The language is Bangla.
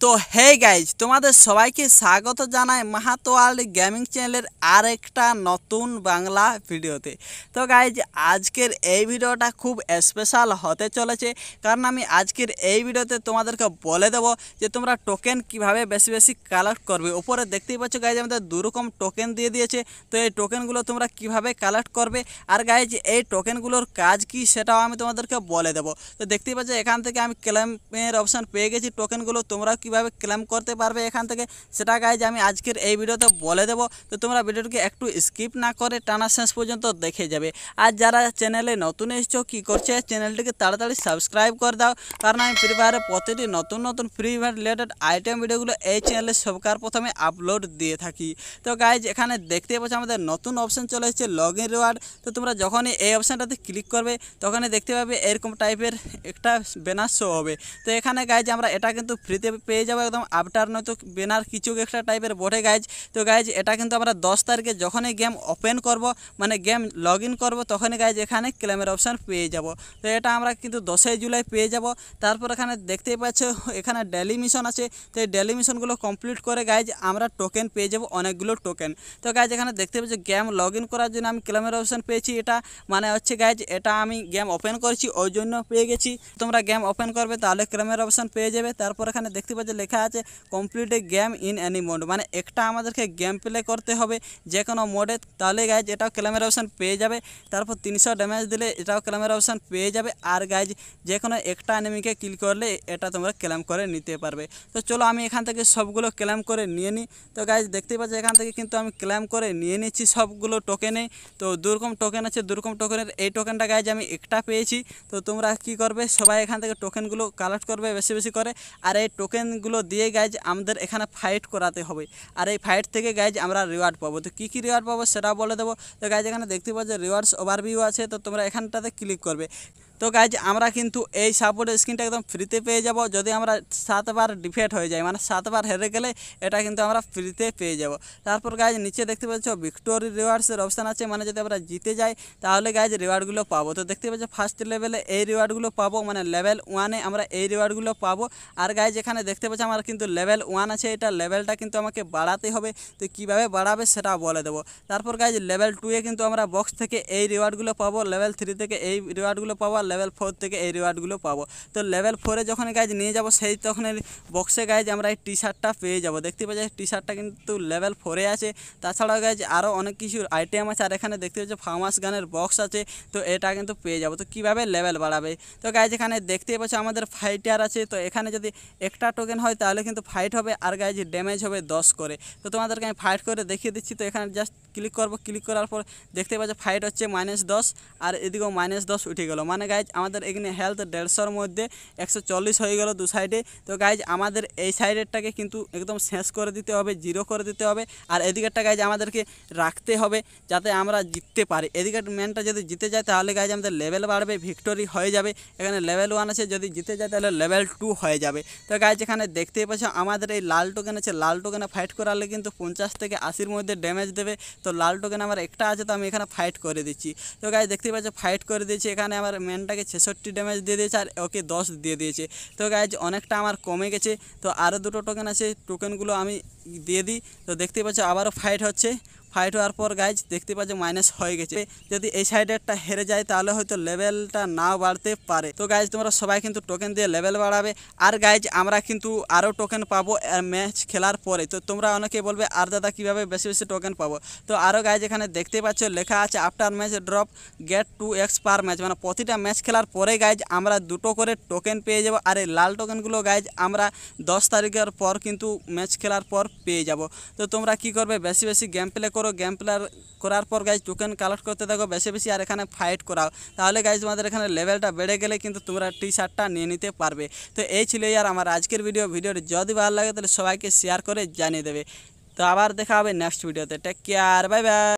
তো হে গাইজ তোমাদের সবাইকে স্বাগত জানাই মাহাতো ওয়ার্ল্ড গেমিং চ্যানেলের আরেকটা নতুন বাংলা ভিডিওতে। তো গাইজ আজকের এই ভিডিওটা খুব স্পেশাল হতে চলেছে, কারণ আমি আজকের এই ভিডিওতে তোমাদেরকে বলে দেবো যে তোমরা টোকেন কিভাবে বেশি বেশি কালেক্ট করবে। উপরে দেখতেই পাচ্ছ গাইজ আমাদের দুরকম টোকেন দিয়ে দিয়েছে। তো এই টোকেনগুলো তোমরা কিভাবে কালেক্ট করবে আর গাইজ এই টোকেনগুলোর কাজ কি সেটাও আমি তোমাদেরকে বলে দেবো। তো দেখতেই পাচ্ছ এখান থেকে আমি ক্লেমের অপশান পেয়ে গেছি। টোকেনগুলো তোমরা কিভাবে ক্লেম করতে পারবে এখান থেকে সেটা গাইজ আমি আজকের এই ভিডিওতে বলে দেবো। তো তোমরা ভিডিওটিকে একটু স্কিপ না করে টানা শেষ পর্যন্ত দেখে যাবে। আর যারা চ্যানেলে নতুন এসেছো কী করছে, চ্যানেলটিকে তাড়াতাড়ি সাবস্ক্রাইব করে দাও, কারণ আমি ফ্রি ফায়ারে প্রতিটি নতুন নতুন ফ্রি ফায়ার রিলেটেড আইটেম ভিডিওগুলো এই চ্যানেলে সবকার প্রথমে আপলোড দিয়ে থাকি। তো গাইজ এখানে দেখতে পাচ্ছ আমাদের নতুন অপশান চলে এসেছে লগ ইন রিওয়ার্ড। তো তোমরা যখনই এই অপশানটাতে ক্লিক করবে তখনই দেখতে পাবে এরকম টাইপের একটা ব্যানার শো হবে। তো এখানে গাইজ আমরা এটা কিন্তু ফ্রিতে পেয়ে যাবো একদম আফটার, নয়তো ব্যানার কিছু একটা টাইপের বটে গাইজ। তো গাইজ এটা কিন্তু আমরা 10 তারিখে যখনই গেম ওপেন করব, মানে গেম লগ ইন করবো, তখনই গাইজ এখানে ক্লেমের অপশান পেয়ে যাব। তো এটা আমরা কিন্তু 10ই জুলাই পেয়ে যাব। তারপর এখানে দেখতেই পাচ্ছ এখানে ডেলি মিশন আছে। তো এই ডেলি মিশনগুলো কমপ্লিট করে গাইজ আমরা টোকেন পেয়ে যাব, অনেকগুলো টোকেন। তো গাইজ এখানে দেখতে পাচ্ছ গেম লগ ইন করার জন্য আমি ক্লেমের অপশান পেয়েছি। এটা মানে হচ্ছে গাইজ এটা আমি গেম ওপেন করেছি ওই জন্য পেয়ে গেছি। তোমরা গেম ওপেন করবে তাহলে ক্লেমের অপশান পেয়ে যাবে। তারপর এখানে দেখতে পাচ্ছ লেখা আছে complete a game in any mode, মানে একটা আমাদেরকে গেম প্লে করতে হবে যে কোনো মোডে, তাহলে গাইজ এটাও ক্লেমের অপশান পেয়ে যাবে। তারপর 300 ড্যামেজ দিলে এটাও ক্লেমের অপশান পেয়ে যাবে। আর গাইজ যে কোনো একটা এনিমিকে কিল করলে এটা তোমরা ক্লেম করে নিতে পারবে। তো চলো আমি এখান থেকে সবগুলো ক্লেম করে নিয়ে নিই। তো গাইজ দেখতে পাচ্ছ এখান থেকে কিন্তু আমি ক্লেম করে নিয়ে নিচ্ছি সবগুলো টোকেনে। তো দুরকম টোকেন আছে, দুরকম টোকেনের এই টোকেনটা গাইজ আমি একটা পেয়েছি। তো তোমরা কি করবে, সবাই এখান থেকে টোকেনগুলো কালেক্ট করবে বেশি বেশি করে। আর এই টোকেনগুলো দিয়ে গাইজ আমাদের এখানে ফাইট করাতে হবে। আর এই ফাইট থেকে গাইজ আমরা রিওয়ার্ড পাবো। তো কী কী রিওয়ার্ড পাবো সেটা বলে দেবো। তো গাইজ এখানে দেখতে পাচ্ছ রিওয়ার্ডস ওভারভিউ আছে, তো তোমরা এখানটাতে ক্লিক করবে। তো গাইজ আমরা কিন্তু এই সাপোর্টের স্ক্রিনটা একদম ফ্রিতে পেয়ে যাব যদি আমরা 7 বার ডিফেট হয়ে যায়, মানে 7 বার হেরে গেলে এটা কিন্তু আমরা ফ্রিতে পেয়ে যাব। তারপর গাইজ নিচে দেখতে পাচ্ছ ভিক্টোরি রিওয়ার্ডসের অপশান আছে, মানে যদি আমরা জিতে যাই তাহলে গাইজ রিওয়ার্ডগুলো পাবো। তো দেখতে পাচ্ছ ফার্স্ট লেভেলে এই রিওয়ার্ডগুলো পাবো, মানে লেভেল 1-এ আমরা এই রিওয়ার্ডগুলো পাবো। আর গাইজ এখানে দেখতে পাচ্ছ আমার কিন্তু লেভেল 1 আছে, এটা লেভেলটা কিন্তু আমাকে বাড়াতে হবে। তো কীভাবে বাড়াবে সেটা বলে দেবো। তারপর গাইজ লেভেল 2-এ কিন্তু আমরা বক্স থেকে এই রিওয়ার্ডগুলো পাবো, লেভেল 3 থেকে এই রিওয়ার্ডগুলো পাবো, লেভেল 4 থেকে এই রিওয়ার্ডগুলো পাবো। তো লেভেল 4-এ যখন গাইজ নিয়ে যাব সেই তখন বক্সে গাইজ আমরা এই টি শার্টটা পেয়ে যাব। দেখতে পাচ্ছি টি শার্টটা কিন্তু লেভেল 4-এ আছে। তাছাড়াও গাইজ আরও অনেক কিছু আইটেম আছে। আর এখানে দেখতে পাচ্ছি ফার্মাস গানের বক্স আছে, তো এটা কিন্তু পেয়ে যাব। তো কীভাবে লেভেল বাড়াবে, তো গাইজ এখানে দেখতেই পাচ্ছ আমাদের ফাইটার আছে। তো এখানে যদি একটা টোকেন হয় তাহলে কিন্তু ফাইট হবে, আর গাইজ ড্যামেজ হবে 10 করে। তো তোমাদেরকে আমি ফাইট করে দেখিয়ে দিচ্ছি। তো এখানে জাস্ট ক্লিক করবো, ক্লিক করার পর দেখতে পাচ্ছ ফাইট হচ্ছে -10 আর এদিকেও -10 উঠে গেল, মানে গাইজ আমাদের এখানে হেলথ 150-এর মধ্যে 140 হয়ে গেল দু সাইডে। তো গাইজ আমাদের এই সাইডেরটাকে কিন্তু একদম শেষ করে দিতে হবে, 0 করে দিতে হবে। আর এদিকেরটা গাইজ আমাদেরকে রাখতে হবে যাতে আমরা জিততে পারি। এদিকের ম্যানটা যদি জিতে যায় তাহলে গাইজ আমাদের লেভেল বাড়বে, ভিক্টোরি হয়ে যাবে। এখানে লেভেল 1 আছে, যদি জিতে যায় তাহলে লেভেল 2 হয়ে যাবে। তো গাইজ এখানে দেখতেই পাচ্ছ আমাদের এই লাল টোকেন আছে, লাল টোকেনে ফাইট করালে কিন্তু 50 থেকে 80-এর মধ্যে ড্যামেজ দেবে। তো লাল টোকেন আমার একটা আছে, তো আমি এখানে ফাইট করে দিচ্ছি। তো গাইজ দেখতেই পাচ্ছ ফাইট করে দিয়েছি। এখানে আমার ম্যানটাকে 66 ড্যামেজ দিয়ে দিয়েছে আর ওকে 10 দিয়ে দিয়েছে। তো গাইজ অনেকটা আমার কমে গেছে। তো আরও দুটো টোকেন আছে, টোকেনগুলো আমি দিয়ে দিই। তো দেখতেই পাচ্ছ আবারও ফাইট হচ্ছে। ফাইট হওয়ার পর গাইজ দেখতে পাচ্ছ মাইনাস হয়ে গেছে। যদি এই সাইডেরটা হেরে যায় তাহলে হয়তো লেভেলটা নাও বাড়তে পারে। তো গাইজ তোমরা সবাই কিন্তু টোকেন দিয়ে লেভেল বাড়াবে। আর গাইজ আমরা কিন্তু আরও টোকেন পাবো ম্যাচ খেলার পরে। তো তোমরা অনেকে বলবে আর দাদা কীভাবে বেশি বেশি টোকেন পাবো। তো আরও গাইজ এখানে দেখতে পাচ্ছ লেখা আছে after match drop get 2x per match, মানে প্রতিটা ম্যাচ খেলার পরে গাইজ আমরা 2টো করে টোকেন পেয়ে যাবো। আর এই লাল টোকেনগুলো গাইজ আমরা 10 তারিখের পর কিন্তু ম্যাচ খেলার পর পেয়ে যাব। তো তোমরা কি করবে, বেশি বেশি গেম প্লে করো, গেম প্লে করার পর গাইজ টোকেন কালেক্ট করতে থাকো বেশি বেশি, আর এখানে ফাইট করাও। তাহলে গাইজ তোমাদের এখানে লেভেলটা বেড়ে গেলে কিন্তু তোমরা টি শার্টটা নিয়ে নিতে পারবে। তো এই ছিল আর আমার আজকের ভিডিওটি যদি ভালো লাগে তাহলে সবাইকে শেয়ার করে জানিয়ে দেবে। তো আবার দেখা হবে নেক্সট ভিডিওতে। Take care, bye by.